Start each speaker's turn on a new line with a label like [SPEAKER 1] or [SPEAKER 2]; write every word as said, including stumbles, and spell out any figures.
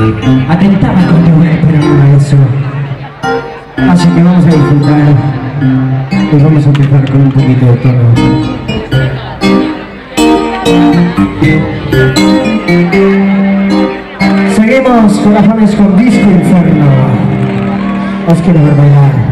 [SPEAKER 1] Atentaba con tu ver, pero no a eso. Así que vamos a disfrutar y vamos a empezar con un poquito de tono. Seguimos con las James con Disco Inferno. Os quiero ver bailar.